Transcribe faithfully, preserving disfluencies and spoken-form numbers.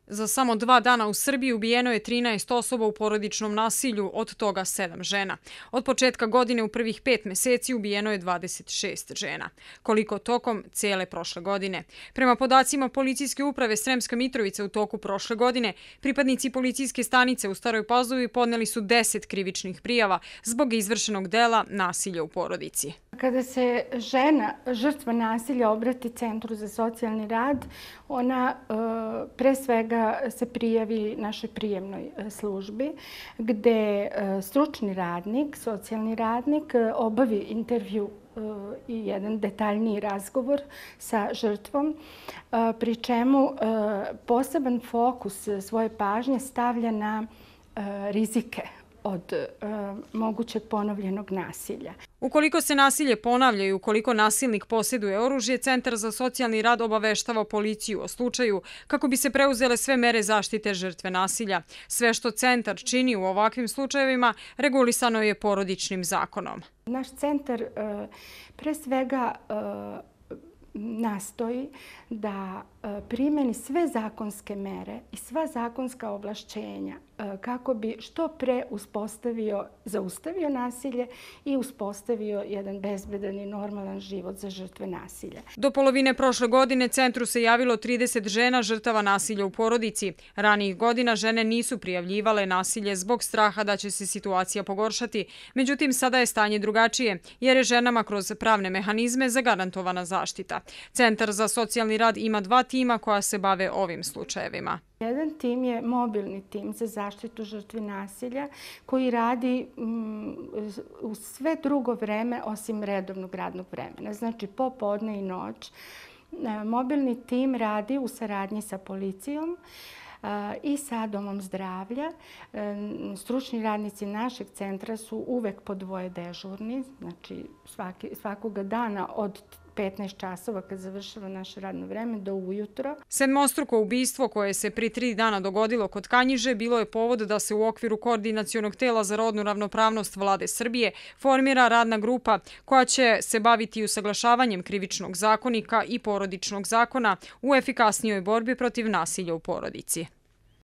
Za samo dva dana u Srbiji ubijeno je trinaest osoba u porodičnom nasilju, od toga sedam žena. Od početka godine u prvih pet meseci ubijeno je dvadeset šest žena. Koliko tokom cijele prošle godine. Prema podacima Policijske uprave Sremska Mitrovica u toku prošle godine, pripadnici policijske stanice u Staroj Pazovi podneli su deset krivičnih prijava zbog izvršenog dela nasilja u porodici. Kada se žena, žrtva nasilja, obrati Centru za socijalni rad, ona pre svega se prijavi našoj prijemnoj službi, gde stručni radnik, socijalni radnik, obavi intervju i jedan detaljniji razgovor sa žrtvom, pri čemu poseban fokus svoje pažnje stavlja na rizike od mogućeg ponovljenog nasilja. Ukoliko se nasilje ponavlja i ukoliko nasilnik posjeduje oružje, Centar za socijalni rad obaveštava policiju o slučaju kako bi se preuzele sve mere zaštite žrtve nasilja. Sve što centar čini u ovakvim slučajevima regulisano je porodičnim zakonom. Naš centar pre svega nastoji da primeni sve zakonske mere i sva zakonska ovlašćenja kako bi što pre uspostavio, zaustavio nasilje i uspostavio jedan bezbedan i normalan život za žrtve nasilja. Do polovine prošle godine centru se javilo trideset žena žrtava nasilja u porodici. Ranijih godina žene nisu prijavljivale nasilje zbog straha da će se situacija pogoršati. Međutim, sada je stanje drugačije jer je ženama kroz pravne mehanizme zagarantovana zaštita. Centar za socijalni rad ima dva tima koja se bave ovim slučajevima. Jedan tim je mobilni tim za zaštitu žrtvi nasilja koji radi u sve drugo vreme osim redovnog radnog vremena, znači popodne i noć. Mobilni tim radi u saradnji sa policijom i sa domom zdravlja. Stručni radnici našeg centra su uvek po dvoje dežurni, znači svakoga dana od petnaest časova kad završava naše radno vreme do ujutro. Sedmostruko ubistvo koje se pri tri dana dogodilo kod Kanjiže bilo je povod da se u okviru Koordinacionog tela za rodnu ravnopravnost Vlade Srbije formira radna grupa koja će se baviti usaglašavanjem krivičnog zakonika i porodičnog zakona u efikasnijoj borbi protiv nasilja u porodici.